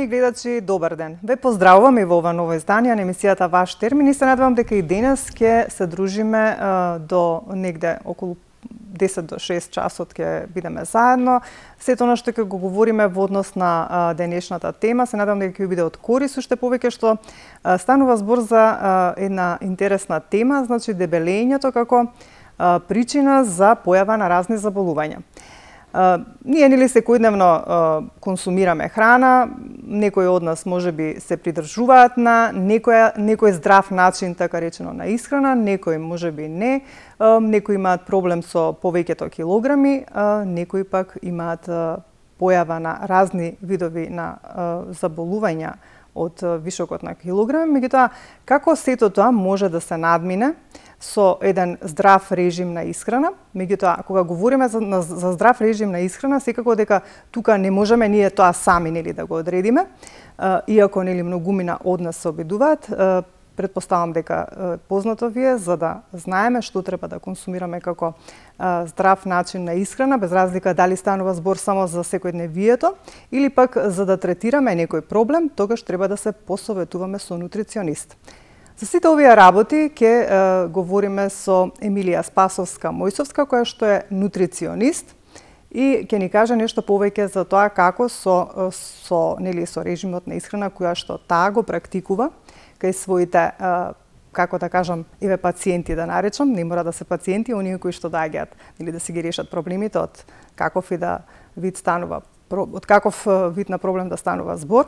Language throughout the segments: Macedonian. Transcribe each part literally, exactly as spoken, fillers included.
Уважаеми гледачи, добар ден. Ве поздравувам и во ова ново издание на емисијата Ваш термин и се надевам дека и денес ќе се дружиме а, до негде околу десет до шест часот ќе бидеме заедно. Сето она што ќе го говориме во однос на а, денешната тема, се надевам дека ќе ви биде од корис, уште повеќе што а, станува збор за а, една интересна тема, значи дебелењето како а, причина за појава на разни заболувања. Uh, ние нели секојдневно uh, консумираме храна, некои од нас можеби се придржуваат на некој некој здрав начин, така речено, на исхрана, некои можеби не, uh, некои имаат проблем со повеќето килограми, uh, некои пак имаат uh, појава на разни видови на uh, заболувања од uh, вишокот на килограми. Меѓутоа, како сето тоа може да се надмине со еден здрав режим на исхрана? Меѓутоа, кога говориме за, за здрав режим на исхрана, секако дека тука не можеме ние тоа сами нели да го одредиме, иако нели многумина од нас се обидуваат. Предпоставам дека познато ви е, за да знаеме што треба да консумираме како здрав начин на исхрана, без разлика дали станува збор само за секојдневието или пак за да третираме некој проблем, тогаш треба да се посоветуваме со нутриционист. За сите овие работи ќе е, говориме со Емилија Спасовска-Мојсовска, која што е нутриционист и ќе ни каже нешто повеќе за тоа како со со нели со режимот на исхрана која што таа го практикува кај своите е, како да кажам, еве пациенти да наречам, не мора да се пациенти, оние кои што доаѓаат или да си ги решат проблемите од каков и да вид станува од каков вид на проблем да станува збор,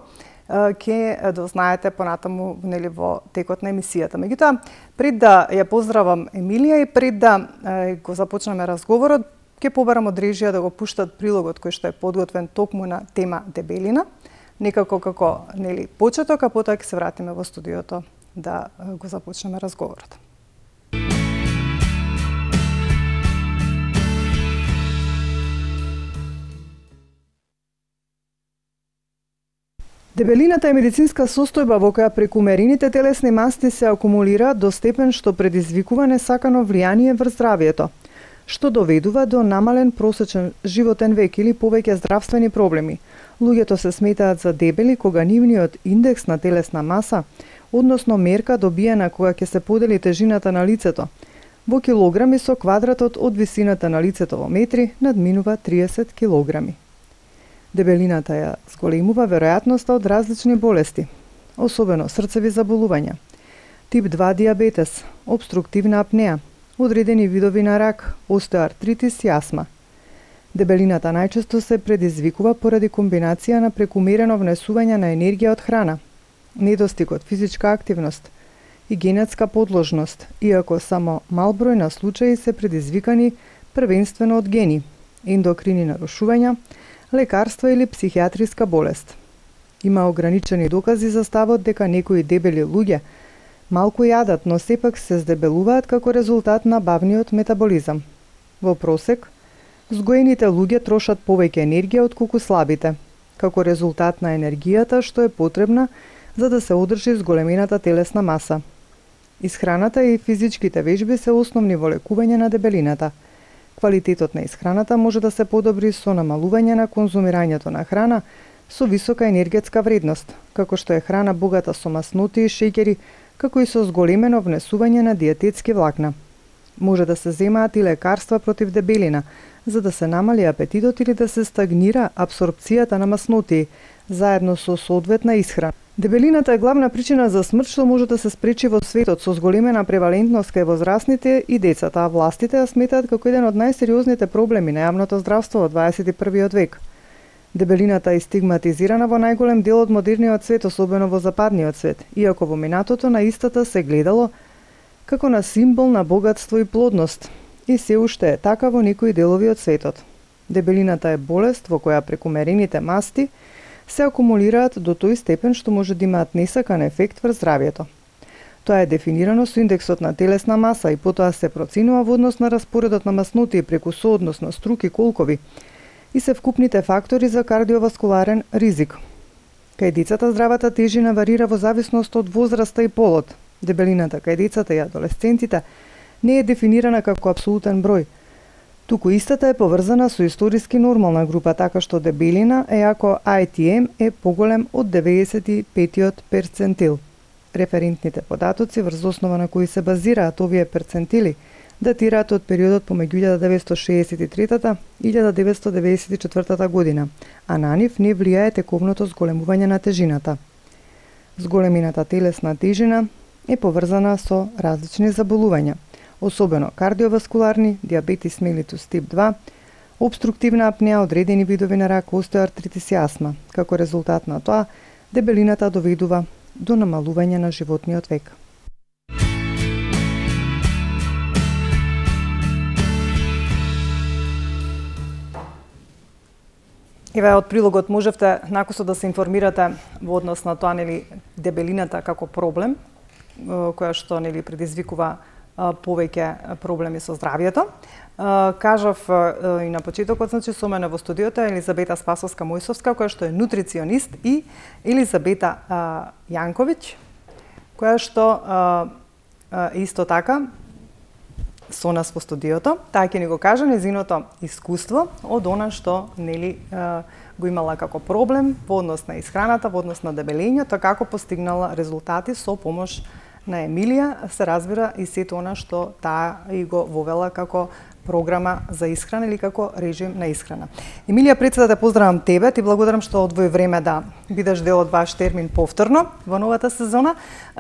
ќе дознаете понатаму нели во текот на емисијата. Меѓутоа, пред да ја поздравам Емилија и пред да го започнеме разговорот, ќе побарам од режија да го пуштат прилогот кој што е подготвен токму на тема дебелина, некако како нели почеток, а потоа ќе се вратиме во студиото да го започнеме разговорот. Дебелината е медицинска состојба во која прекумерените телесни масти се акумулираат до степен што предизвикува несакано влијание врз здравјето, што доведува до намален просечен животен век или повеќе здравствени проблеми. Луѓето се сметаат за дебели кога нивниот индекс на телесна маса, односно мерка добиена кога ќе се подели тежината на лицето, во килограми со квадратот од висината на лицето во метри надминува триесет килограми. Дебелината ја зголемува веројатноста од различни болести, особено срцеви заболувања, тип два диабетес, обструктивна апнеа, одредени видови на рак, остеоартритис и астма. Дебелината најчесто се предизвикува поради комбинација на прекумерено внесување на енергија од храна, недостиг од физичка активност и генетска подложност, иако само мал број на случаи се предизвикани првенствено од гени, ендокрини нарушувања, лекарства или психијатриска болест. Има ограничени докази за ставот дека некои дебели луѓе малку јадат, но сепак се здебелуваат како резултат на бавниот метаболизам. Во просек, згоените луѓе трошат повеќе енергија отколку слабите, како резултат на енергијата што е потребна за да се одржи зголемената телесна маса. Исхраната и физичките вежби се основни во лекување на дебелината. Квалитетот на исхраната може да се подобри со намалување на конзумирањето на храна со висока енергетска вредност, како што е храна богата со масноти и шеќери, како и со зголемено внесување на диететски влакна. Може да се земаат и лекарства против дебелина, за да се намали апетитот или да се стагнира апсорбцијата на масноти, заедно со соодветна исхрана. Дебелината е главна причина за смрт што може да се спречи во светот со зголемена превалентност кај возрастните и децата, а властите ја сметаат како еден од најсериозните проблеми на јавното здравство во дваесет и првиот век. Дебелината е стигматизирана во најголем дел од модерниот свет, особено во западниот свет, иако во минатото на истата се гледало како на символ на богатство и плодност, и се уште е така во некои делови од светот. Дебелината е болест во која прекумерените масти се акумулираат до тој степен што може да имаат несакан ефект врз здравјето. Тоа е дефинирано со индексот на телесна маса и потоа се проценува во однос на распоредот на масноти преку сооднос на струки колкови и се вкупните фактори за кардиоваскуларен ризик. Кај децата здравата тежина варира во зависност од возраста и полот. Дебелината кај децата и адолесцентите не е дефинирана како апсолутен број, Туку истата е поврзана со историски нормална група, така што дебелина е ако ай ти ем е поголем од деветдесет и пет перцентил. Референтните податоци врз основа на кои се базираат овие перцентили датираат од периодот помеѓу илјада деветстотини шеесет и трета и илјада деветстотини деведесет и четвртата година, а на нив не влијае тековното зголемување на тежината. Зголемината телесна тежина е поврзана со различни заболувања, особено кардиоваскуларни, диабетис мелитус тип два, обструктивна апнеа, одредени видови на рак, остеоартритис и астма. Како резултат на тоа, дебелината доведува до намалување на животниот век. Еве од прилогот можевте накусо да се информирате во однос на тоа, нели, дебелината како проблем, која што, нели, предизвикува повеќе проблеми со здравјето. Кажав и на почетокот, значи, со мене во студиото е Елизабета Спасовска-Мојсовска, која што е нутриционист, и Елизабета Јанковиќ, која што исто така со нас во студиото. Таа ќе ни го каже незиното искуство од она што, нели, го имала како проблем во однос на исхраната, во однос на дебелењето, како постигнала резултати со помош на Емилија, се разбира и сето она што таа и го вовела како програма за исхрана или како режим на исхрана. Емилија, пред се да те поздравам тебе, ти благодарам што одвои време да бидеш дел од ваш термин повторно во новата сезона.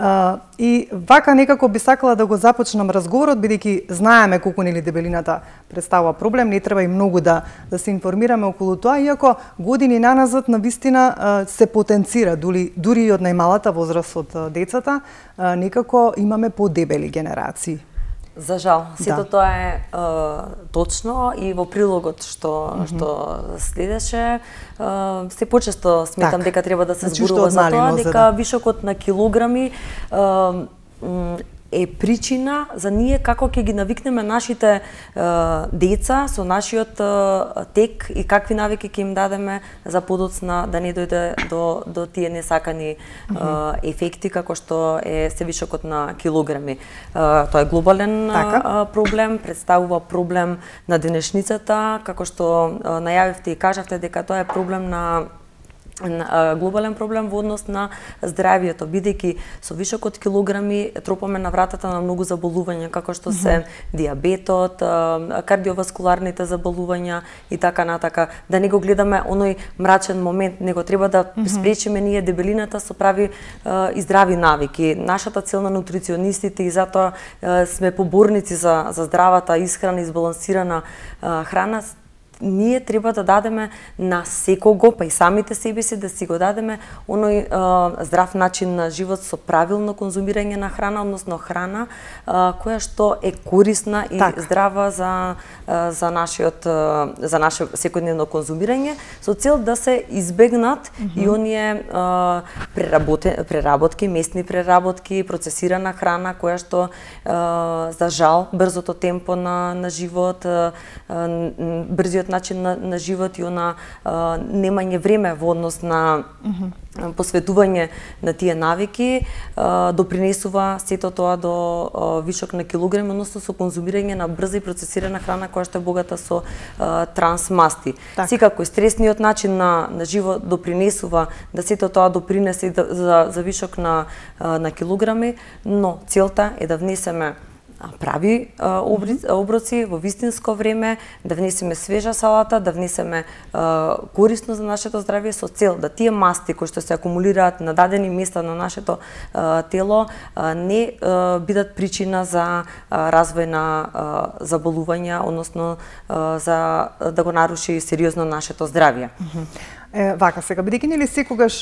И вака некако би сакала да го започнам разговорот, бидејќи знаеме колку, нели, дебелината представува проблем, не треба и многу да да се информираме околу тоа, иако години наназад навистина се потенцира, дури дури и од најмалата возраст од децата, некако имаме подебели генерации. За жал, сето да. тоа е, е точно, и во прилогот што mm -hmm. што следеше, е, се почесто сметам так, дека треба да се зборува за тоа, дека да. вишокот на килограми е, е причина за ние како ќе ги навикнеме нашите е, деца со нашиот е, тек и какви навики ќе им дадеме за подоцна да не дојде до до тие несакани mm -hmm. е, ефекти како што е се вишокот на килограми. Е, тоа е глобален е, проблем, представува проблем на денешницата, како што е, најавивте и кажавте дека тоа е проблем на глобален проблем во однос на здравјето, бидејќи со вишокот килограми тропаме на вратата на многу заболувања, како што се диабетот, кардиоваскуларните заболувања и така натака. Да не го гледаме оној мрачен момент, него треба да спречиме ние дебелината со прави и здрави навики. Нашата цел на нутриционистите, и затоа сме поборници за за здравата исхрана и избалансирана храна, ние треба да дадеме на секого, па и самите себе си, да си го дадеме оној е, здрав начин на живот со правилно конзумирање на храна, односно храна е, која што е корисна и так. здрава за е, за нашиот е, за наше секојдневно конзумирање, со цел да се избегнат mm -hmm. и оние е, преработи, преработки, местни преработки, процесирана храна која што е, за жал брзото темпо на на живот, е, е, брзиот начин на, на живот и она а, немање време во однос на mm -hmm. посветување на тие навики а, допринесува сето тоа до а, вишок на килограми, односно со конзумирање на брза и процесирана храна која што е богата со а, трансмасти. Так. Секако стресниот начин на, на живот допринесува да сето тоа допринесе да, за, за вишок на, а, на килограми, но целта е да внесеме прави а, оброци во вистинско време, да внесеме свежа салата, да внесеме а, корисно за нашето здравје, со цел да тие масти кои што се акумулираат на дадени места на нашето а, тело а, не а, бидат причина за а, развој на а, заболувања, односно а, за да го наруши сериозно нашето здравје. Е, вака сега, бидејќи нели секогаш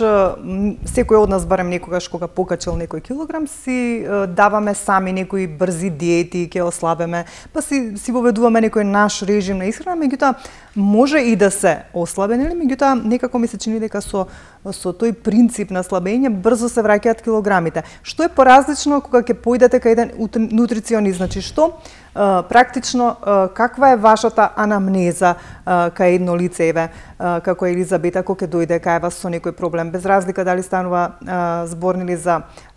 секој од нас барем некогаш кога покачил некој килограм си даваме сами некои брзи диети, ќе ослабеме, па си си воведуваме некој наш режим на исхрана, меѓутоа може и да се ослабе, нели, меѓутоа некако ми се чини дека со со тој принцип на слабење брзо се враќаат килограмите. Што е поразлично кога ќе појдете кај еден нутриционист, значи што практично каква е вашата анамнеза кај едно лице, еве како Елизабета, кога ќе дојде кај вас со некој проблем, без разлика дали станува збор нели за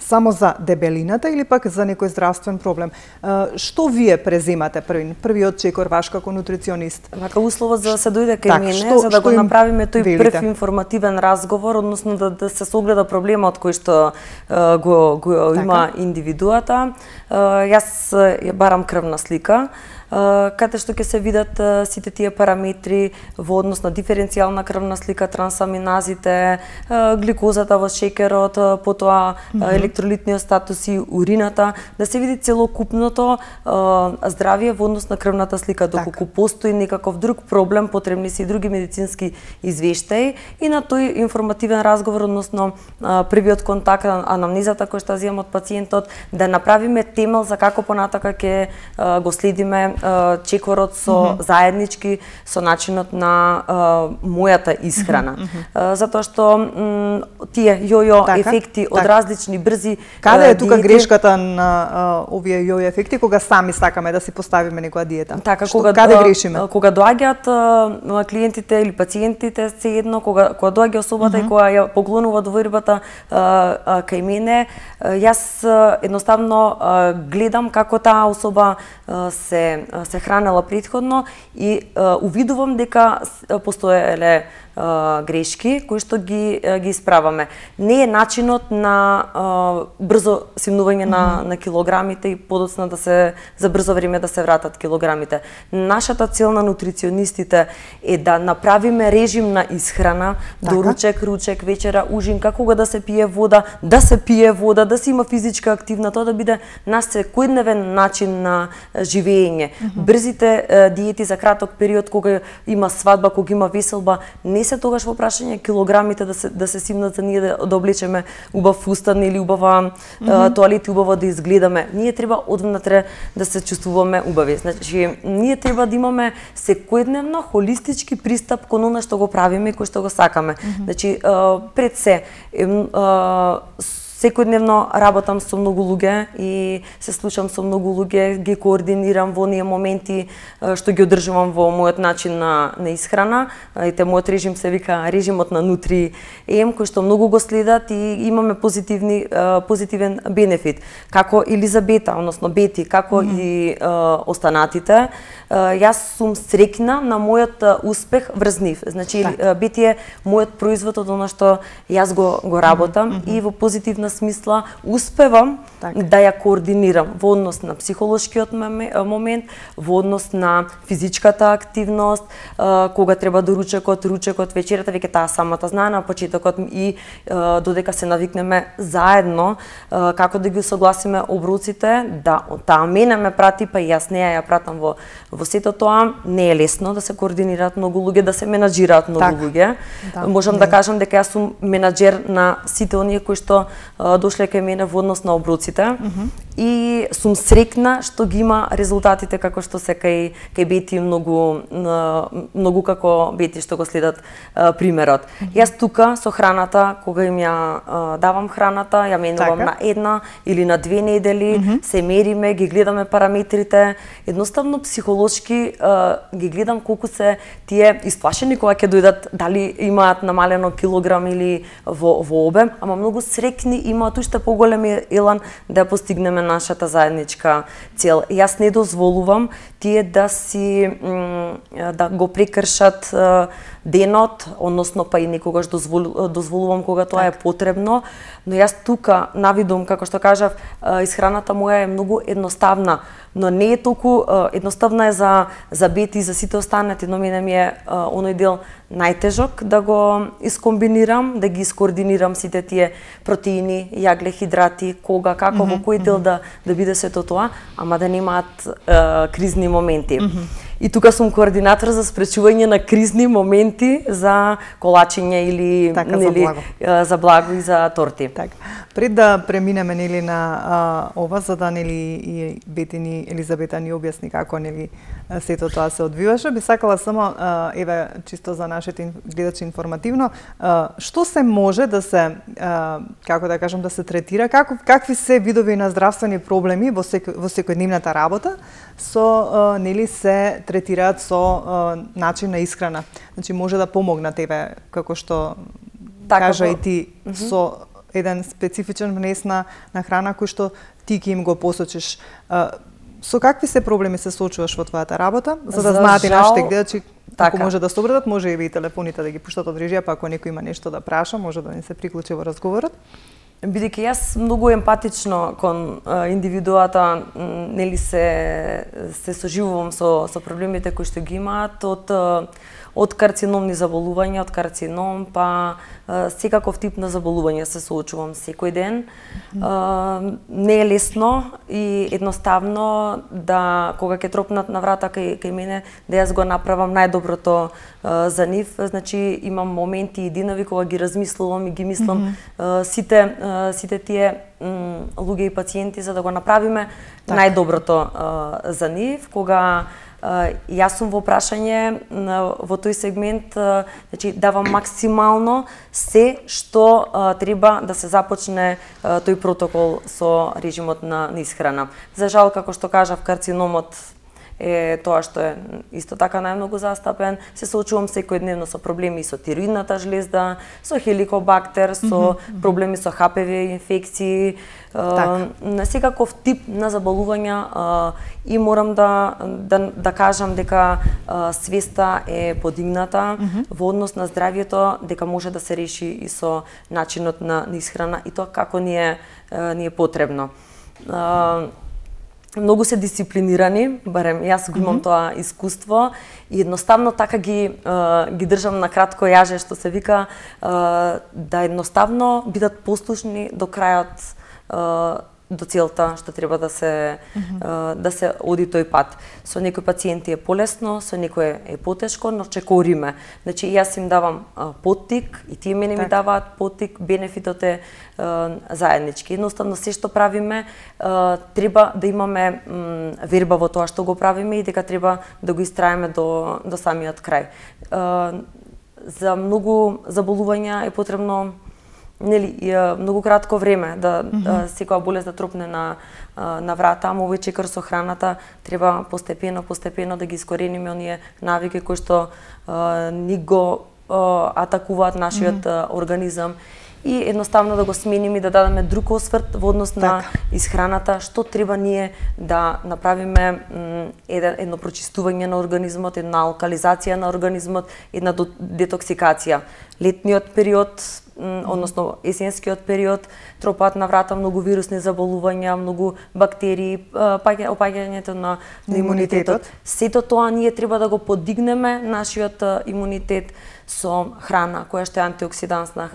само за дебелината или пак за некој здравствен проблем. Што вие преземате први, првиот чекор ваш како нутриционист? Вака условот за да се дојде кај мене, што, за да го направиме тој велите? Прв информативен разговор, односно да, да се согледа проблемот кој што uh, го, го така? Има индивидуата. Uh, јас ја барам крвна слика, каде што ќе се видат сите тие параметри во однос на диференцијална крвна слика, трансаминазите, гликозата во шеќерот, потоа mm -hmm. електролитниот статус и урината, да се види целокупното здравје во однос на крвната слика. Доколку постои некаков друг проблем, потребни се и други медицински извештаи и на тој информативен разговор, односно првиот контакт, анамнезата која што земам од пациентот, да направиме темел за како понатака ќе го следиме чекорот со mm -hmm. заеднички со начинот на uh, мојата исхрана. Mm -hmm. uh, затоа што м, тие јојо така, ефекти така. Од различни брзи Каде uh, е тука диети... грешката на uh, овие јојо ефекти кога сами сакаме да си поставиме некоја диета? Така, што, кога каде грешиме? Кога доаѓаат uh, клиентите или пациентите, се едно кога кога доаѓа особата mm -hmm. и кога ја поглонува довербата uh, uh, кај мене, uh, јас uh, едноставно uh, гледам како таа особа uh, се се хранела претходно и uh, увидувам дека постоеле uh, грешки кои што ги uh, ги исправаме. Не е начинот на uh, брзо симнување mm -hmm. на на килограмите и подоцна да се за брзо време да се вратат килограмите. Нашата цел на нутриционистите е да направиме режим на исхрана, така? Доручек, ручек, вечера, ужинка, кога да се пие вода, да се пие вода, да се има физичка активна, тоа да биде наш секојдневен начин на живење. Mm -hmm. Брзите е, диети за краток период, кога има свадба, кога има веселба, не се тогаш во прашање килограмите да се да се симнат за ние да, да облечеме убав фустан или убава mm -hmm. тоалет и убаво да изгледаме. Ние треба одвнатре да се чувствуваме убави. Значи, ние треба да имаме секојдневно холистички пристап кон она што го правиме и кој што го сакаме. Mm -hmm. Значи, е, пред се е, е, секојдневно работам со многу луѓе и се слушам со многу луѓе, ги координирам во оние моменти што ги одржувам во мојот начин на, на исхрана. И те мојот режим се вика режимот на Нутри Ем, кој што многу го следат и имаме позитивни позитивен бенефит, како Елизабета, односно Бети, како mm -hmm. и uh, останатите. Uh, јас сум среќна на мојот успех врз нив. Значи, так. Бети е мојот производ од она што јас го, го работам mm -hmm. и во позитивна смисла успевам так. Да ја координирам во однос на психолошкиот момент, во однос на физичката активност, кога треба доручекот, ручекот, вечерата, веќе таа самата знае на почетокот и додека се навикнеме заедно како да ги согласиме обруците, да таа мене ме прати, па и јас неа ја пратам во во сето тоа. Не е лесно да се координираат многу луѓе, да се менаџираат многу так. Луѓе. Да. Можам не. Да кажам дека јас сум менаџер на сите оние кои што дошле кај мене во однос на обруците mm -hmm. и сум среќна што ги има резултатите како што се кај кај Бети многу многу како Бети што го следат а, примерот. Mm -hmm. Јас тука со храната, кога им ја а, давам храната, ја менувам на една или на две недели, mm -hmm. се мериме, ги гледаме параметрите, едноставно психолошки а, ги гледам колку се тие исплашени кога ќе дојдат, дали имаат намалено килограм или во во обем, ама многу среќни имаат уште поголем елан да ја постигнеме нашата заедничка цел. Јас не дозволувам тие да си да го прекршат денот, односно па и некогаш дозвол, дозволувам кога тоа так. Е потребно, но јас тука навидум, како што кажав, исхраната моја е многу едноставна, но не е толку едноставна е за за Бети и за сите останати, но мене ми е оној дел најтежок да го искомбинирам, да ги искоординирам сите тие протеини, јагле, хидрати, кога, како, mm -hmm, во кој дел mm -hmm. да да биде сето тоа, ама да немаат кризни моменти. Mm -hmm. И тука сум координатор за спречување на кризни моменти за колачење или така, нели, за, благо. за благо и за торти. Така. Пред да преминеме нели на а, ова, за да нели и Бети ни Елизабета ни објасни како нели сето тоа се одвиваше, би сакала само а, еве чисто за нашите гледачи информативно, а, што се може да се а, како да кажам да се третира, како какви се видови на здравствени проблеми во секој, во секојдневната работа со а, нели се третираат со а, начин на исхрана. Значи може да помогнат еве како што така, кажа и ти mm -hmm. со еден специфичен внес на, на храна кој што ти ќе им го посочиш. Со какви се проблеми се соочуваш во твојата работа? За да знаат и нашите гледачи, ако така може да се обрадат, може и телефоните да ги пуштат од режија, па ако некој има нешто да праша, може да ни се приклучи во разговорот. Бидејќи јас многу емпатично кон а, индивидуата, нели се се соживувам со со проблемите кои што ги имаат од од карциномни заболувања, од карцином, па а, секаков тип на заболување се соочувам секој ден. А, не е лесно и едноставно да кога ќе тропнат на врата кај кај мене да јас го направам најдоброто а, за нив. Значи имам моменти и денови кога ги размислувам и ги мислам mm -hmm. а, сите а, сите тие луѓе и пациенти за да го направиме так најдоброто а, за нив. Кога Uh, јас сум во прашање uh, во тој сегмент, uh, значи давам максимално се што uh, треба да се започне uh, тој протокол со режимот на, на исхрана. За жал, како што кажав, карциномот е тоа што е исто така најмногу застапен. Се соочувам секојдневно со проблеми со тироидната жлезда, со хеликобактер, со mm -hmm. проблеми со Х П В инфекции, uh, на секаков тип на заболувања uh, и морам да да, да кажам дека uh, свеста е подигната mm -hmm. во однос на здравјето, дека може да се реши и со начинот на, на исхрана и тоа како ни е, uh, ни е потребно. Uh, Многу се дисциплинирани, барем јас го имам mm -hmm. тоа искуство и едноставно така ги uh, ги држам на кратко јаже, што се вика, uh, да едноставно бидат послушни до крајот, uh, до целта што треба да се mm -hmm. uh, да се оди тој пат. Со некои пациенти е полесно, со некои е потешко, но чекориме. Значи јас им давам uh, поттик и тие мене так ми даваат поттик, бенефитот е uh, заеднички. Едноставно се што правиме uh, треба да имаме м, верба во тоа што го правиме и дека треба да го истраеме до до самиот крај. Uh, за многу заболувања е потребно нели многу кратко време да, mm -hmm. да секоја болест да тропне на на врата, ама овој чекор со храната треба постепено постепено да ги искорениме оние навики кои што а, ни го а, атакуваат нашиот mm -hmm. организам и едноставно да го смениме и да дадеме друг осврт во однос так на исхраната, што треба ние да направиме едно, едно прочистување на организмот, една алкализација на организмот, една детоксикација. Летниот период, односно есенскиот период, тропаат на врата многу вирусни заболувања, многу бактерии, опаѓањето на, на имунитетот. Сето тоа ние треба да го подигнеме нашиот имунитет со храна која што е антиоксидантна,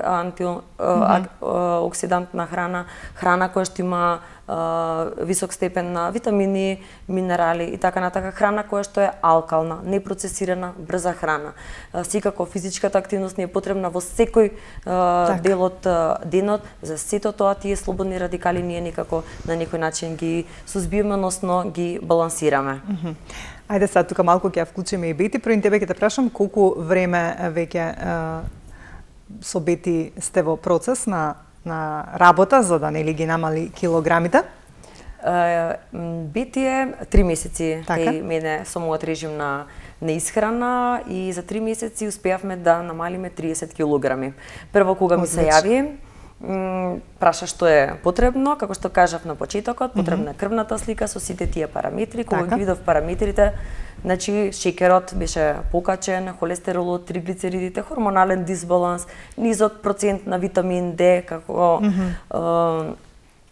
антиоксидантна храна, храна која што има Uh, висок степен на витамини, минерали и така натака, храна која што е алкална, непроцесирана, брза храна. Uh, секако физичката активност ни е потребна во секој uh, дел од uh, денот. За сето тоа тие слободни радикали ние некако на некој начин ги сузбиваме, односно ги балансираме. Mm -hmm. Ајде сега тука малку ќе ја вклучиме и Бети. Прво тебе ќе те прашам колку време веќе uh, со Бети сте во процес на на работа за да нели ги намали килограмите? Uh, Бети е три месеци кај мене со мојот режим на на исхрана и за три месеци успеавме да намалиме триесет килограми. Прво кога ми се јави, праша што е потребно, како што кажав на почетокот, потребна е крвната слика со сите тие параметри. Кога ги видов параметрите, значи шекерот беше покачен, холестеролот, триглицеридите, хормонален дисбаланс, низок процент на витамин Д, како mm -hmm. е,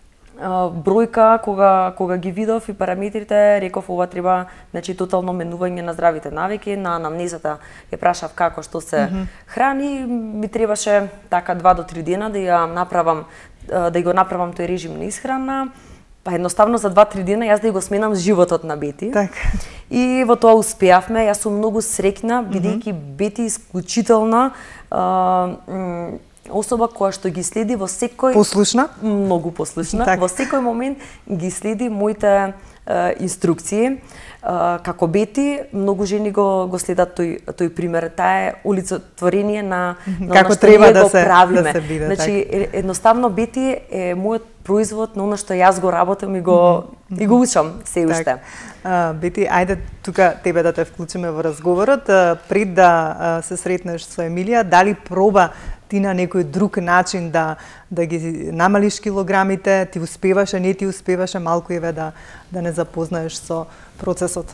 бројка, кога кога ги видов и параметрите, реков ова треба, значи тотално менување на здравите навики, на анамнезата ја прашав како што се mm -hmm. храни, ми требаше така два до три дена да ја направам да го направам тој режим на исхрана. Па едноставно за два-три дена јас да го сменам животот на Бети. Так. И во тоа успеавме. Јас сум многу среќна бидејќи mm -hmm. Бети исклучителна особа која што ги следи во секој послушна, многу послушна, так. Во секој момент ги следи моите е, инструкции. Е, како Бети, многу жени го го следат тој тој пример. Таа е олицетворение на на како треба да се правиме. Да се биде, значи так. Едноставно Бети е мојот производ на она што јас го работам и го mm -hmm. и го учам се уште. Так. Uh, Бети, ајде тука тебе да те вклучиме во разговорот. Uh, пред да uh, се сретнеш со Емилија, дали проба ти на некој друг начин да да ги намалиш килограмите, ти успеваше, не ти успеваше, малку еве да да не запознаеш со процесот?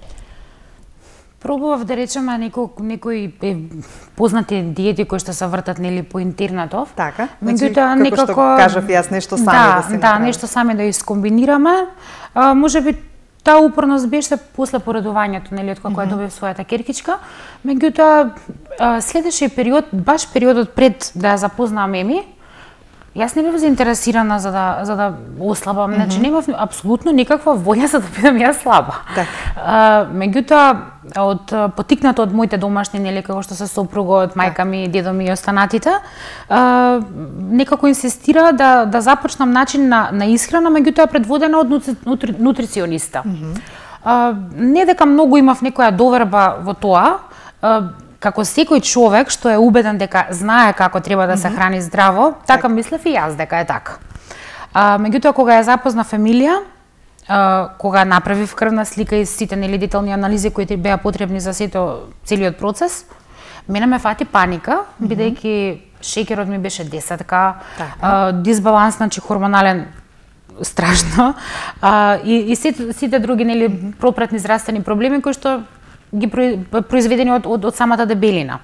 Пробував да речеме некој некои познати диети кои што се вртат нели по интернетов. Така. Меѓутоа значи, некако што кажав јас нешто сами да, да се Да, нешто сами да искомбинираме. А, можеби таа упорност беше после поредувањето, нели, од кога mm -hmm. добив својата керкичка. Меѓутоа следеше период, баш периодот пред да ја запознам Еми, јас не бев заинтересирана за да за да ослабам, mm -hmm. значи немав апсолутно никаква волја за да бидам ја слаба. Так. А, меѓутоа од потикнато од моите домашни, нели, како што се сопругот, мајка ми, дедо ми и останатите, а, некако инсистира да да започнам начин на на исхрана, меѓутоа предводена од нутри, нутрициониста. Mm -hmm. а, не дека многу имав некоја доверба во тоа, а, како секој човек што е убеден дека знае како треба да се храни здраво, така мислев и јас дека е така. А, меѓутоа кога ја запознав Емилија, а, кога направив крвна слика и сите нели детални анализи кои беа потребни за сето целиот процес, мене ме фати паника, mm -hmm. бидејќи шеќерот ми беше десетка, а, дисбаланс, значи хормонален страшно, а, и, и сите, сите други нели пропратни здравствени проблеми кои што ги произведени од, од, од самата дебелина.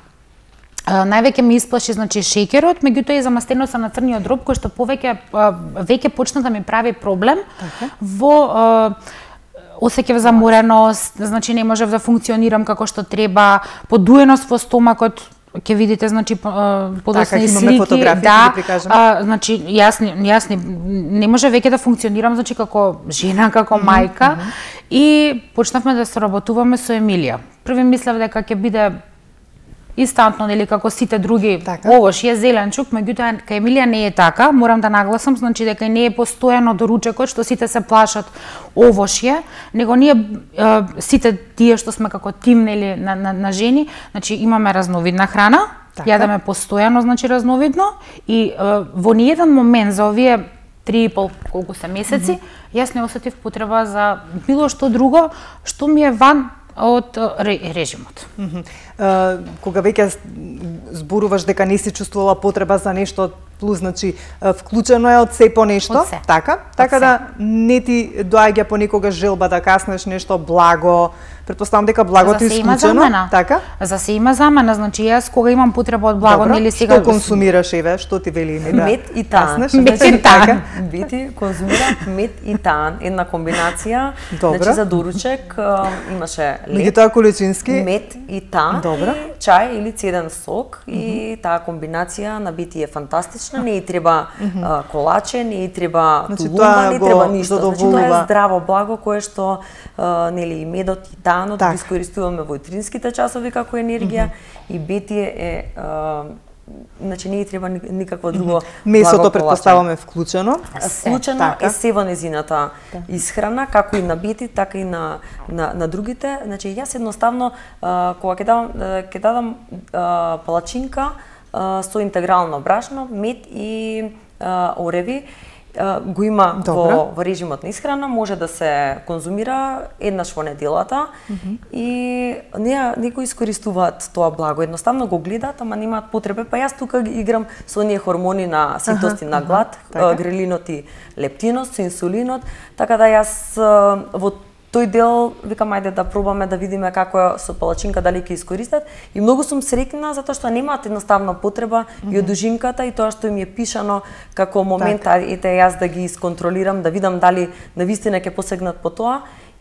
Uh, највеќе ми исплаши значи шеќерот, меѓутоа и замастеноста на црниот дроб кој што повеќе uh, веќе почна да ми прави проблем okay. во uh, осеќав замореност, значи не можев да функционирам како што треба, подуеност во стомакот, ќе видите значи подосни така, слики, да, да а, значи јас јас не, не може веќе да функционирам значи како жена, како мајка mm -hmm. и почнавме да соработуваме со Емилија. Први мислев дека ќе биде инстантно нели како сите други така. Овошје, зеленчук, меѓутоа кај Емилија не е така, морам да нагласам, значи дека не е постојано доручекот што сите се плашат овошје, него ние е, сите тие што сме како тим нели на, на, на жени, значи имаме разновидна храна, така. Јадеме постојано значи разновидно и е, во ниеден момент за овие три и пол колку се месеци, mm -hmm. јас не осетив потреба за било што друго што ми е ван од режимот. Mm -hmm. uh, кога веќе зборуваш дека не си чувствувала потреба за нешто плюс, значи вклучено е од се по нешто, од се. така? Така да не ти доаѓа понекогаш желба да каснеш нешто благо. Претпоставам дека благото е исклучено, така? За се има замена, значи јас кога имам потреба од благо, добро. Нели сега што консумираш еве, што ти вели ми да мед и тан. Мед и тан. Бити консумира мед и тан, една комбинација. Добро. Значи за доручек имаше лед, меѓутоа количински мед и тан, добро. И чај или цеден сок mm -hmm. и таа комбинација на бити е фантастична, не и треба mm -hmm. колаче, не и треба значи, тулумба, не треба ништо. Значи тоа е здраво благо кое што а, нели и медот и танот так. Ги искористуваме во утринските часови како енергија mm -hmm. и бети е а, значи не и треба никакво друго mm -hmm. месото претпоставаме вклучено. Вклучено така. Е се во незината да. Исхрана, како и на бети, така и на на, на другите. Значи јас едноставно а, кога ќе дадам ќе дадам а, палачинка а, со интегрално брашно, мед и а, ореви, го има во, во режимот на исхрана, може да се конзумира еднаш во неделата mm -hmm. и не, не го искористуваат тоа благо, едноставно го гледаат, ама немаат потреба, па јас тука играм со оние хормони на ситост и на глад, така. Грелинот и лептинот, со инсулинот, така да јас во тој дел викам ајде да пробаме да видиме како е со палачинка дали ќе искористат и многу сум среќна затоа што немаат едноставна потреба mm -hmm. и од ужинката и тоа што им е пишано како момент така. Ете јас да ги исконтролирам, да видам дали навистина ќе посегнат по тоа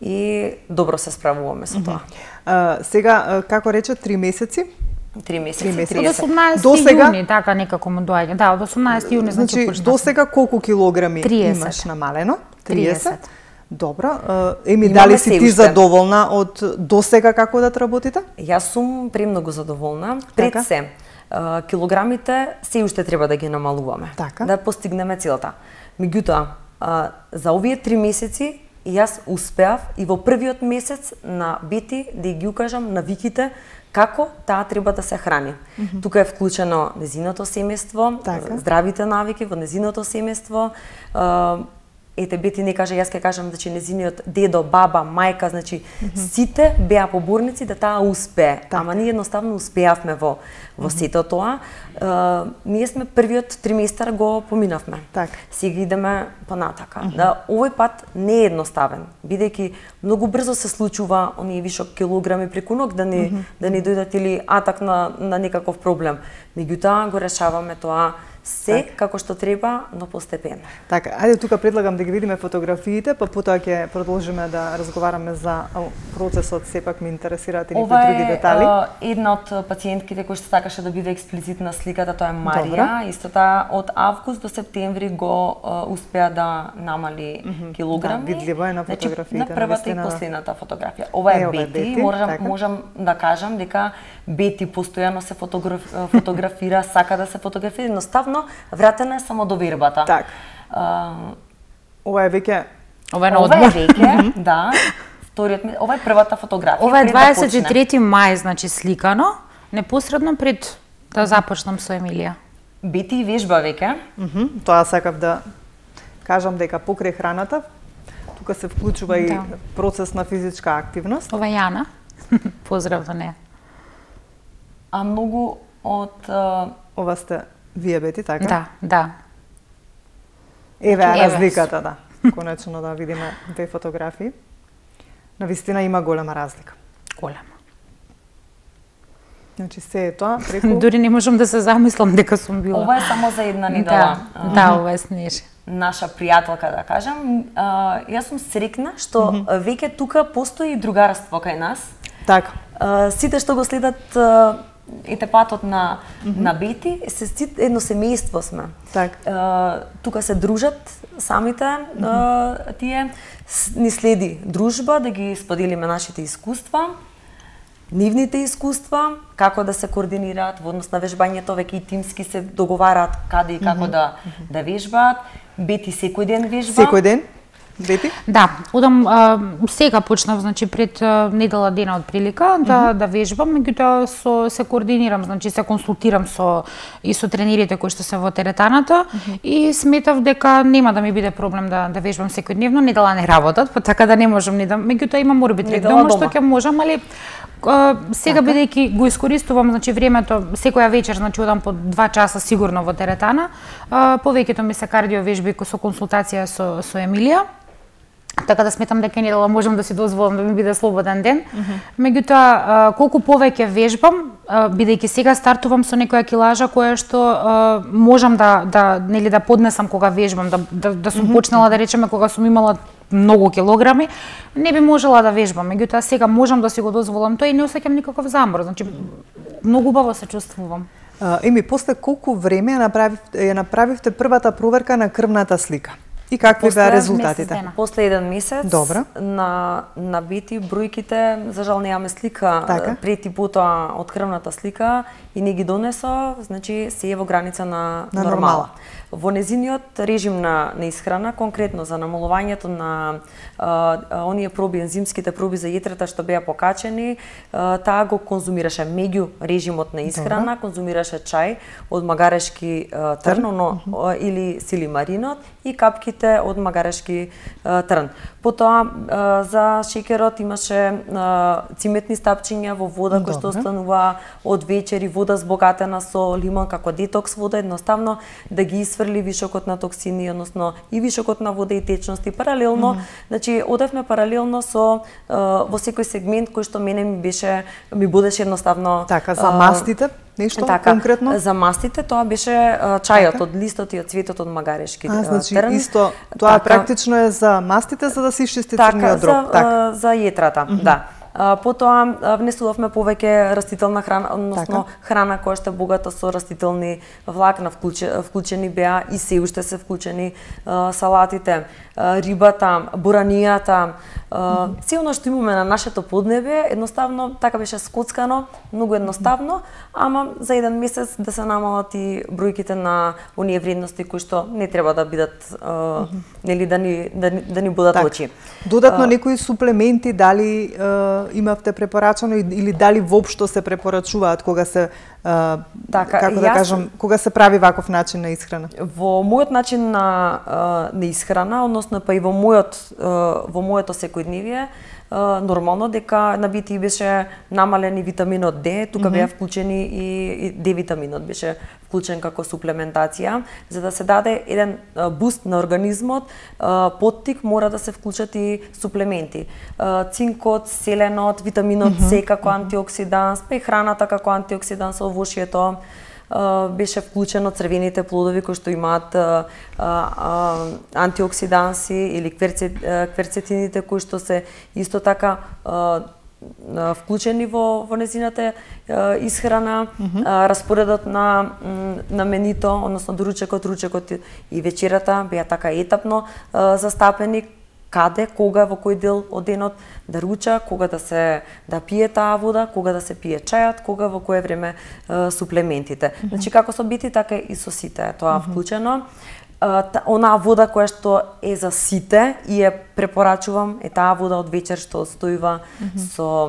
и добро се справуваме со тоа. Mm -hmm. uh, сега како рече три месеци? Три месеци, од осумнаесети јуни така некако му доаѓа. Да, од осумнаесети јуни значи, значи до сега колку килограми триесет имаш намалено? триесет. Добро, Еми, дали си ти задоволна од досега како да работите? Јас сум премногу задоволна. Пред така? Се, килограмите се уште треба да ги намалуваме, така? Да постигнеме целта. Меѓутоа, за овие три месеци јас успеав и во првиот месец на Бети да ги укажам навиките како таа треба да се храни. Mm -hmm. Тука е вклучено незиното семејство, така? Здравите навики во незиното семејство, ете Бети не каже, јас ќе кажам, значи незиниот дедо, баба, мајка, значи mm -hmm. сите беа поборници да таа успее. Так. Ама ние едноставно успеавме во во сето тоа. Uh, ние сме првиот триместар го поминавме. Так. Сега идеме понатака. Mm -hmm. Да, овој пат не е едноставен, бидејќи многу брзо се случува оние вишок килограми преку ног да ни mm -hmm. да ни дојдат или атак на на некаков проблем. Меѓутоа го решаваме тоа се так. како што треба, но постепено. Така, ајде тука предлагам да ги видиме фотографиите, па потоа ќе продолжиме да разговараме за процесот, сепак ме интересираат и некои други детали. Ова е една од пациентките кои што сакаше да биде експлицитна сликата, тоа е Марија. Добра. Исто таа од август до септември го uh, успеа да намали mm -hmm. килограми. Да, видливо е на фотографиите. Значи, на првата и последната фотографија. Ова е, е Бети, Бети. Можам, можам да кажам дека Бети постојано се фотограф, фотографира, сака да се фотографира, едноставно вратена е само до вербата. Так. Uh, ова е веќе ова е на одмор. Ова е веќе, да. Вториот ми, ова е првата фотографија. Ова е дваесет и трети мај, значи сликано, непосредно пред да започнам со Емилија. Бети вежба веќе. Mm -hmm. Тоа сакав да кажам дека покрај храната тука се вклучува да. и процес на физичка активност. Ова е Јана. Поздрав до неја. А многу од uh... ова сте вие, Бети, така? Да, да. Еве е разликата, да. Конечно да видиме две фотографии. Навистина има голема разлика. Голема. Значи се е тоа преку... Дури не можам да се замислам дека сум била. Ова е само за една недела. Да, да, ова е Снежа. Наша пријателка, да кажам. А, јас сум срекна што mm -hmm. веќе тука постои и другарство кај нас. Така. А, сите што го следат а, ете патот на mm -hmm. на Бети, се едно семејство сме. Така. Тука се дружат самите mm -hmm. а, тие, ни следи дружба да ги споделиме нашите искуства, нивните искуства, како да се координираат во однос на вежбањето, веќе и тимски се договараат каде и како mm -hmm. да да вежбаат. Бети секој ден вежба. Секој ден? Бети? Да, одам а, сега почнав, значи пред а, недела дена од прилика да mm -hmm. да вежбам, меѓутоа со се координирам, значи се консултирам со и со тренерите кои што се во теретаната mm -hmm. и сметав дека нема да ми биде проблем да да вежбам секојдневно, недела не работат, па така да не можам ни да, меѓутоа имам морбит дома што ќе можам, али Uh, сега така. Бидејќи го искористувам, значи времето секоја вечер, значи одам по два часа сигурно во теретана, uh, повеќето ми се кардио вежби со консултација со со Емилија. Така да сметам дека недела можам да си дозволам да ми биде слободен ден. Mm -hmm. Меѓутоа, uh, колку повеќе вежбам, uh, бидејќи сега стартувам со некоја килажа која што uh, можам да да нели да поднесам кога вежбам, да да, да сум mm -hmm. почнала да речеме кога сум имала многу килограми, не би можела да вежбам. Меѓутоа сега можам да си го дозволам тоа и не осеќам никаков замор. Значи многу убаво се чувствувам. Uh, Еми, после колку време ја направивте, ја направивте првата проверка на крвната слика? И какви беа резултатите? После еден месец. Добра. На на Бети бројките, за жал немаме слика така. Пред и потоа од крвната слика и не ги донесо, значи се е во граница на, на нормала. нормала. Во незиниот режим на, на исхрана, конкретно за намалувањето на а, а, оние проби, ензимските проби за јетрата што беа покачени, а, таа го конзумираше меѓу режимот на исхрана, Добра. Конзумираше чај од магарешки а, трн, но, uh -huh. или силимаринот и капките од магарешки а, трн. Потоа а, за шеќерот имаше а, циметни стапчиња во вода кои што останува од вечери, вода збогатена со лимон како детокс вода, едноставно да ги исфрли вишокот на токсини, односно и вишокот на вода и течности паралелно. Mm -hmm. Значи одевме паралелно со а, во секој сегмент кој што мене ми беше ми будеше едноставно. Така, за мастите нешто така, конкретно? За мастите тоа беше а, чајот така? Од листот и од цветот од магарешки а, значи, трн. Исто, тоа така, практично е за мастите за да се исчисти црниот дроб. За, така, за јетрата, mm -hmm. да. А, потоа внесувавме повеќе растителна храна, односно така. Храна која што е богата со растителни влакна, вклучени беа и се уште се вклучени а, салатите, а, рибата, буранијата, а, се оно што имаме на нашето поднебе, едноставно така беше скоцкано, многу едноставно, ама за еден месец да се намалат и бројките на оние вредности кои што не треба да бидат а, нели да ни да, да ни будат так. очи. Додатно а, некои суплементи дали а, имавте препорачано или дали воопшто се препорачуваат кога се а, така, како да јас, кажам, кога се прави ваков начин на исхрана? Во мојот начин на на исхрана, односно па и во мојот во моето секојдневие, нормално дека на би ти беше намален и витаминот Д, тука mm -hmm. беа вклучени и, и Д витаминот беше вклучен како суплементација, за да се даде еден буст на организмот, поттик мора да се вклучат и суплементи. Цинкот, селенот, витаминот mm -hmm. С како антиоксиданс, па и храната како антиоксиданс во овошјето. Uh, беше вклучено црвените плодови кои што имаат uh, uh, антиоксиданси или кверцет, uh, кверцетините кои што се исто така uh, uh, вклучени во во незината uh, исхрана, mm -hmm. uh, распоредот на на менито, односно доручекот, ручекот и вечерата беа така етапно uh, застапени, каде, кога, во кој дел од денот да руча, кога да се да пие таа вода, кога да се пие чајот, кога во кое време е, суплементите. Mm -hmm. Значи како со бити, така и со сите тоа mm -hmm. вклучено. Е, та, онаа вода која што е за сите и ја препорачувам е таа вода од вечер што одстојува mm -hmm. со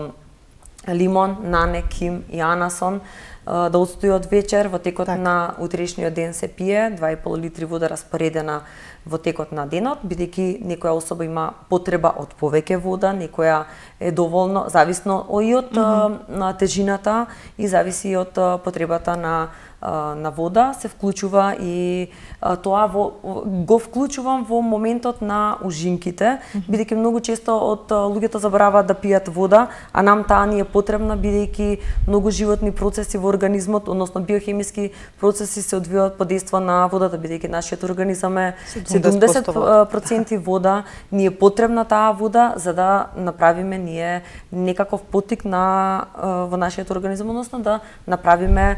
лимон, нане, ким и анасон, да одстои од вечер, во текот так. На утрешниот ден се пие два и пол литри вода распоредена во текот на денот, бидејќи некоја особа има потреба од повеќе вода, некоја е доволно, зависно и од mm -hmm. на тежината и зависи и од потребата на на вода, се вклучува и тоа во, го вклучувам во моментот на ужинките, mm -hmm. бидејќи многу често од луѓето забораваат да пијат вода, а нам таа ни е потребна бидејќи многу животни процеси во организмот, односно биохемиски процеси се одвиваат под дејство на водата, бидејќи нашиот организам е седумдесет проценти вода, ни е потребна таа вода за да направиме ние некаков поттик на во нашиот организам, односно да направиме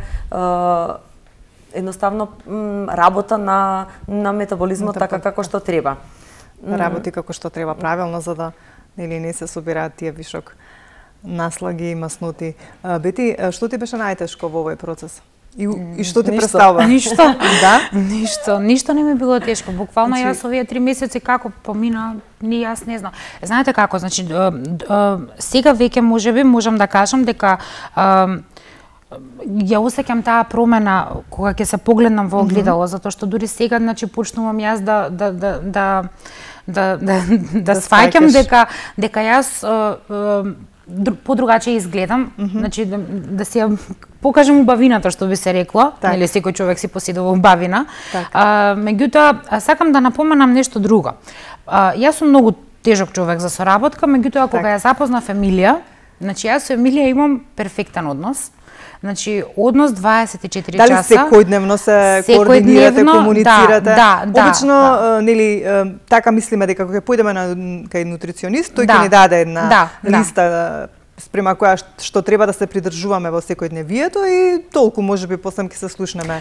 едноставно работа на на метаболизмот Метабол... така како што треба. Работи како што треба правилно за да нели не се собираат тие вишок наслаги и масноти. Бети, што ти беше најтешко во овој процес? И, и што ти представува? Ништо. Да? Ништо, ништо не ми било тешко. Буквално значи... јас овие три месеци како помина, ни јас не знам. Знаете како, значи сега веќе можеби можам да кажам дека ја осеќам таа промена кога ќе се погледнам во огледало, mm -hmm. затоа што дури сега значи почнувам јас да да да да да да, да сваќам дека дека јас подругаче изгледам, mm -hmm. значи да, да си ја покажам убавината што би се рекло, так. Нели секој човек си поседува убавина. А, меѓутоа сакам да напоменам нешто друго. А, јас сум многу тежок човек за соработка, меѓутоа кога ја запознав Емилија, значи јас со Емилија имам перфектен однос. Значи, однос дваесет и четири Дали часа. Дали секојдневно се координирате, комуницирате? Да, да, да. Обично, да. Нели, така мислиме дека кога појдеме на кај нутриционист, тој ќе да. Ни даде една да, листа да. Спрема која што треба да се придржуваме во секојдневието и толку можеби после ќе се слушнеме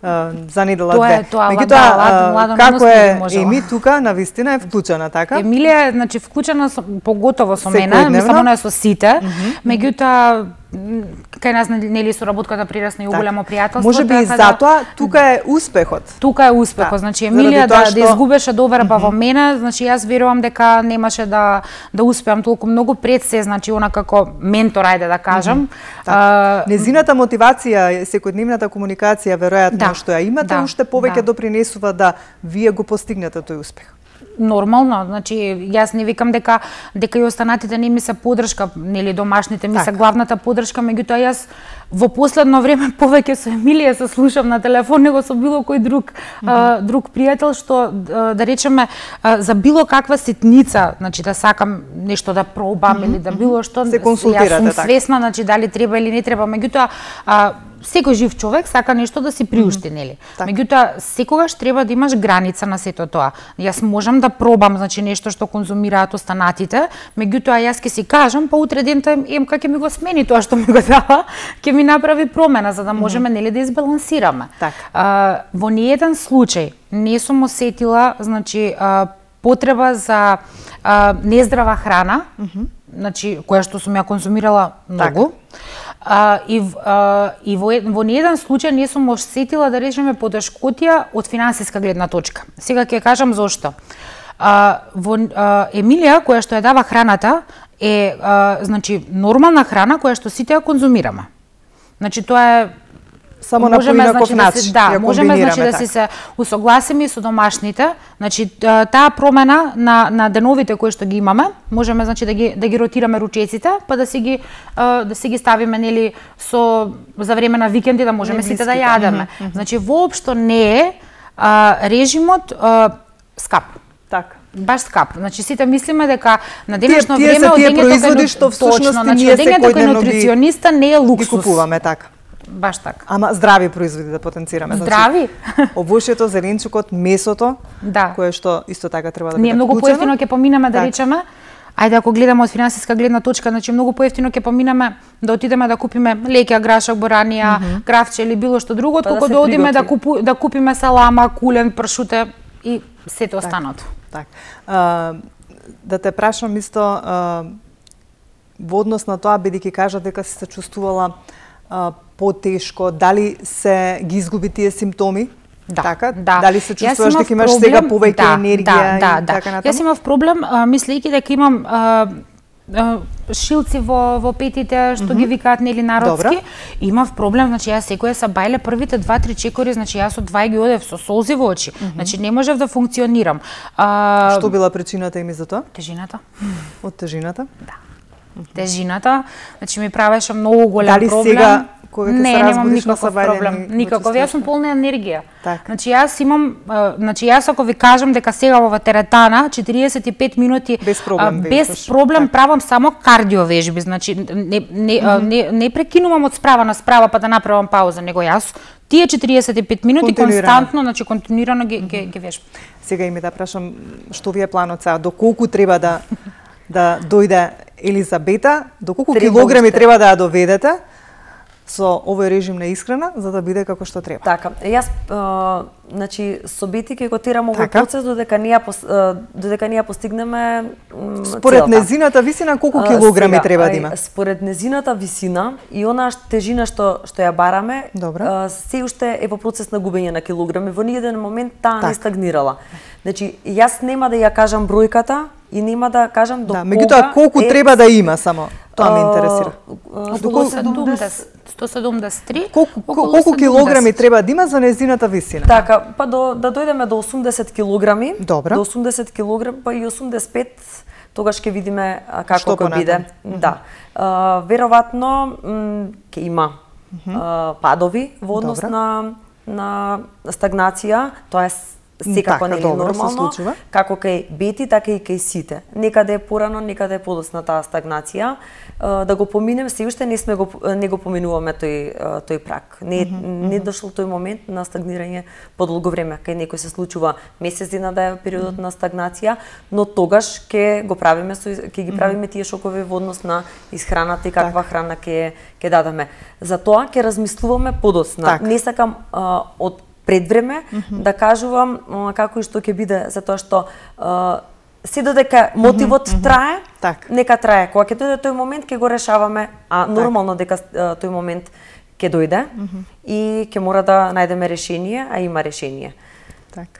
за недела две. Меѓутоа, како е Еми тука, навистина е вклучена, така? Емилија е, значи, вклучена со, поготово со мене, не само не со сите, mm -hmm. меѓутоа, кај нас нели соработката прирасна и уголемо пријателство. Може би и затоа тука е успехот. Тука е успехот, да. Значи Емилија да, што... да изгубеше доверба mm -hmm. во мене, значи јас верувам дека немаше да да успеам толку многу пред се, значи она како ментор, ајде да кажам. Mm -hmm. а... Незината мотивација, секојдневната комуникација веројатно да. Што ја имате, да. Уште повеќе да. Допринесува да вие го постигнете тој успех. Нормално, значи јас не викам дека дека и останатите не ми се поддршка, нели домашните ми се главната поддршка, меѓутоа јас во последно време повеќе со Емилија се слушам на телефон него со било кој друг mm -hmm. а, друг пријател што да речеме а, за било каква ситница, значи да сакам нешто да пробам mm -hmm. или да било што се консултирате, јас сум свесна, значи дали треба или не треба, меѓутоа секој жив човек сака нешто да си приушти, нели? Меѓутоа секогаш треба да имаш граница на сето тоа. Јас можам да пробам, значи нешто што конзумираат останатите, меѓутоа јас ќе си кажам, па утре дента ем како ќе ми го смени тоа што ми го дава, ќе ми направи промена за да можеме нели да избалансираме. А, во ниеден случај не сум осетила, значи а, потреба за а, нездрава храна, значи која што сум ја конзумирала многу. А, и а, и во, во ниеден случај не сум осетила да речеме потешкотија од финансиска гледна точка. Сега ќе кажам зошто. А, во а, Емилија која што ја дава храната е а, значи нормална храна која што сите ја конзумираме. Значи тоа е само на поинаков значи, начин. Да, да можеме значи да си се усогласиме со домашните. Значи таа промена на на деновите кои што ги имаме, можеме значи да ги да ги ротираме ручеците, па да си ги да си ги ставиме нели со за време на викенди да можеме сите да јадеме. Mm -hmm. Значи воопшто не е а, режимот а, скап. Така. Баш скап. Значи сите мислиме дека на денешно тие, време тие производи што всушност значи ние одењето кај нутрициониста не е луксус. Ги купуваме така. Баш така. Ама здрави производи да потенцираме. Здрави? Значи, овошјето, зеленчукот, месото, да. кое што исто така треба да биде Ние многу поевтино ќе поминеме да так. речеме. Ајде ако гледаме од финансиска гледна точка, значи многу поевтино ќе поминеме да отидеме да купиме леќа, грашак, боранија, mm -hmm. гравче или било што друго, па колку да, да одиме да купу, да купиме салама, кулен, пршуте и сето останато. Так. А, да те прашам исто а, во однос на тоа, бидејќи кажа дека си се чувствувала а, потешко, дали се ги изгуби тие симптоми? Да, така? Да. Дали се чувствуваш дека имаш проблем, сега повеќе да, енергија да, и да, така натаму? Јас имав проблем, а, мислејќи дека имам а, а, шилци во во петите што mm -hmm. ги викаат нели народски. Добра. Имав проблем, значи јас секоја са бајле првите два-три чекори, значи јас од два ги одев со солзи во очи. Mm -hmm. Значи не можев да функционирам. А, Што била причината им за тоа? Тежината. Од тежината? Да. Тежината, значи ми правеше многу голем Дали проблем. Дали сега кога ќе не, се разбудиш на сабајле проблем. Никаков, јас сум полна енергија. Так. Значи јас имам, значи јас ако ви кажам дека сега во теретана четириесет и пет минути без проблем, а, без проблем так. Правам само кардио вежби, значи не не, mm -hmm. не не прекинувам од справа на справа па да направам пауза, него јас тие четириесет и пет минути константно, значи континуирано ги, mm -hmm. ги, ги вежбам. Сега и ми да прашам што ви е планот сега, доколку треба да да дојде Елизабета, доколку килограми уште. Треба да ја доведете со овој режим на исхрана за да биде како што треба. Така, јас а, значи со Бети ќе го терам овој процес додека ние додека ние постигнеме според целта. Незината висина колку килограми сега, треба да има? Според незината висина и онаа тежина што што ја бараме, а, се уште е во процес на губење на килограми. Во ниеден момент таа не стагнирала. Значи јас нема да ја кажам бројката и нема да кажам до да, кога. Меѓутоа колку е... треба да има само? Тоа ме интересира. сто седумдесет и три. Колку колку килограми треба да има за незината висина? Така, па до да дојдеме до осумдесет килограми. Добра. До осумдесет килограми, па и осумдесет и пет, тогаш ќе видиме како ќе биде. Mm -hmm. Да. А, веројатно ќе има mm -hmm. а, падови во однос Добра. на на стагнација, тоа е секако не е нормално, како кај Бети, така и кај сите. Некаде е порано, некаде е подоцна таа стагнација. Да го поминем, се уште не сме го не го поминуваме тој тој праг. Не mm -hmm. не дошол тој момент на стагнирање подолго време, кај некој се случува месец дена да е периодот mm -hmm. на стагнација, но тогаш ќе го правиме со ќе ги правиме тие шокови во однос на исхраната и каква так. храна ќе ќе дадеме. За тоа ќе размислуваме подоцна. Так. Не сакам а, од пред време mm -hmm. да кажувам а, како и што ќе биде, затоа што а, се додека мотивот mm -hmm. трае, так. Нека трае. Кога ќе дојде тој момент ќе го решаваме, а нормално дека а, тој момент ќе дојде mm -hmm. и ќе мора да најдеме решение, а има решение. Така.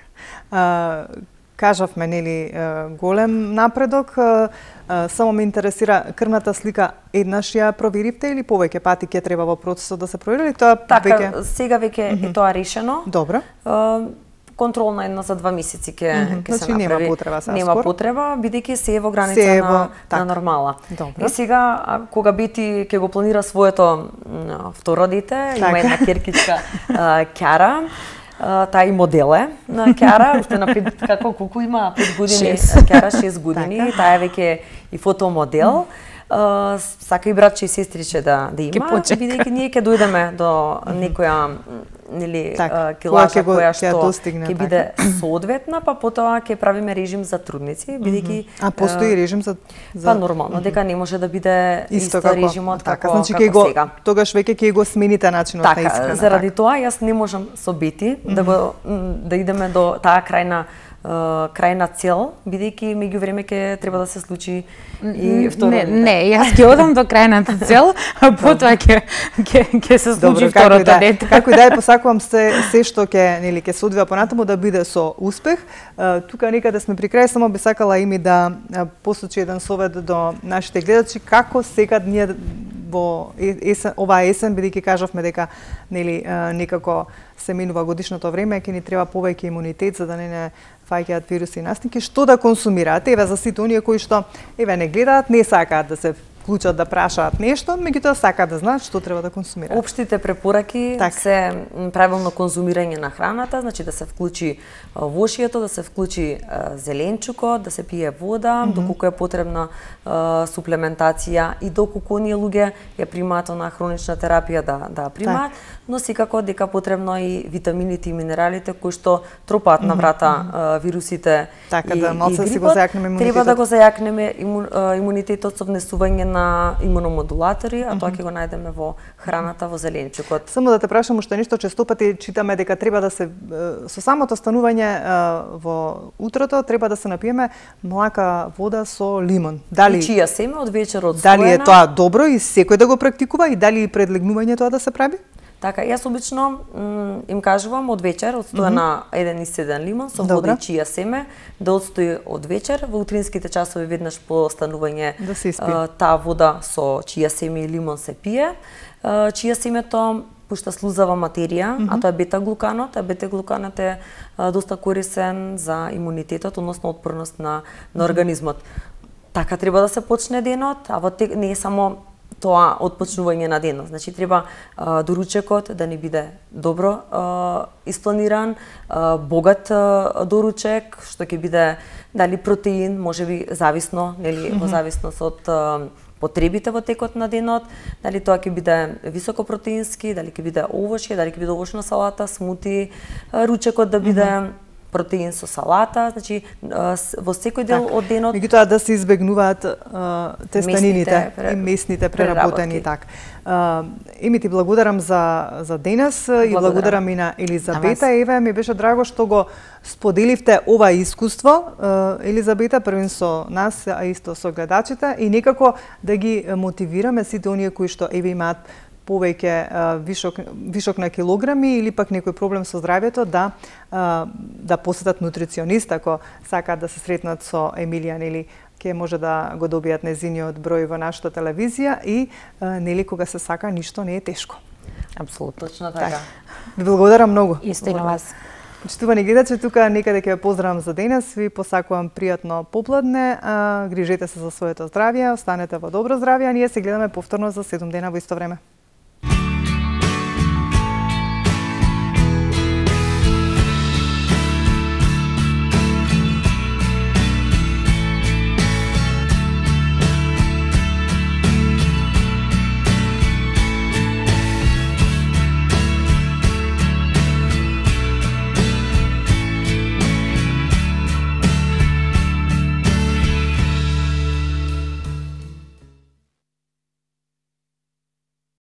А, кажавме нели голем напредок, а, а, само ме интересира крвната слика еднаш ја проверивте или повеќе пати ќе треба во процесот да се провери или тоа така, веќе сега веќе mm -hmm. е тоа решено. Добро. А, контролна една за два месеци ќе mm -hmm. ќе се значи, направи. Нема потреба сега Нема скоро. потреба, бидејќи се е во граница се на, во... на нормала. Добро. И сега, а, кога Бети ќе го планира своето второ дете, така. Има една керкичка Кјара, Uh, таа и модел е на Кјара, уште на пет, како колку има пет години, Кјара шест години, така. Таа е веќе и фотомодел. Uh, сака и братче и сестриче да да има, бидејќи ние ќе дојдеме до некоја нели так, килажа која, која што достигне, ќе биде соодветна, па потоа ќе правиме режим за трудници, бидејќи а постои режим за, за... па нормално дека не може да биде исто, исто режимот така, како значи како го, сега. Тогаш веќе ќе го смените начинот така, на исхрана. Заради така. Тоа јас не можам со Бети mm -hmm. да го да идеме до таа крајна Uh, крајна цел, бидејќи меѓувреме ќе треба да се случи и второ не, дете. Не, јас ќе одам до крајната цел, а потоа ќе ќе ќе се случи Добро, второто да, дете. Како и да е, посакувам се се што ќе нели ќе се одвива понатаму да биде со успех. Uh, тука некаде сме при крај, само би сакала и ми да посочи еден совет до нашите гледачи како сега ние во есен, оваа есен, бидејќи кажавме дека нели некако се минува годишното време, ќе ни треба повеќе имунитет за да не не фаќаат вируси и настинки, што да консумираат? Еве за сите оние кои што еве не гледаат, не сакаат да се вклучат да прашаат нешто, меѓутоа сакаат да знаат што треба да консумираат. Општите препораки так. се правилно конзумирање на храната, значи да се вклучи вошието, да се вклучи зеленчуко, да се пие вода, mm -hmm. доколку е потребна суплементација и доколку оние луѓе ја примаат на хронична терапија да да примаат, так. но секако дека потребно и витамините и минералите кои што тропаат mm -hmm. на врата mm -hmm. вирусите така, и, да, и грипот, си го зајакнеме имунитетот. Треба да го зајакнеме иму, имунитетот со внесување на имуномодулатори, а тоа ќе го најдеме во храната, во зеленчукот. Само да те прашам уште нешто, често пати читаме дека треба да се со самото станување во утрото треба да се напиеме млака вода со лимон. Дали и чија семе од вечер од Дали е тоа добро и секој да го практикува и дали и пред легнување тоа да се прави? Така, јас обично им кажувам од вечер, одстојана mm -hmm. еден и седен лимон со вода и чија семе, да одстои од вечер, во утринските часови веднаш по станување да се таа вода со чија семе и лимон се пие. Чија семето пушта слузава материја, mm -hmm. а тоа е бета-глуканот, а бета-глуканот е доста корисен за имунитетот, односно отпорност на, на организмот. Така треба да се почне денот, а во тек не е само тоа отпочнување на денот. Значи треба а, доручекот да ни биде добро а, испланиран, а, богат а, доручек, што ќе биде дали протеин, можеби зависно, нели, mm -hmm. во зависност од а, потребите во текот на денот, дали тоа ќе биде високопротеински, дали ќе биде овошје, дали ќе биде овошна салата, смути, а, ручекот да биде mm -hmm. протеин со салата, значи во секој дел так. од денот. Меѓутоа да се избегнуваат тестанините и месните преработени така. Еми ти благодарам за за денес благодарам. И благодарам и на Елизабета. Еве ми беше драго што го споделивте ова искуство, Елизабета, првин со нас, а исто со гледачите и некако да ги мотивираме сите оние кои што еве имаат повеќе вишок вишок на килограми или пак некој проблем со здравјето да да посетат нутриционист ако сакаат да се сретнат со Емилија, нели ќе може да го добијат незиниот број во нашата телевизија и нели кога се сака ништо не е тешко. Апсолутно точно така. Ви благодарам многу. Исто и на вас. Почитувани гледачи, тука некаде ќе ве поздравам за денес. Ви посакувам пријатно попладне. Грижете се за своето здравје, останете во добро здравје, а ние се гледаме повторно за седум дена во исто време.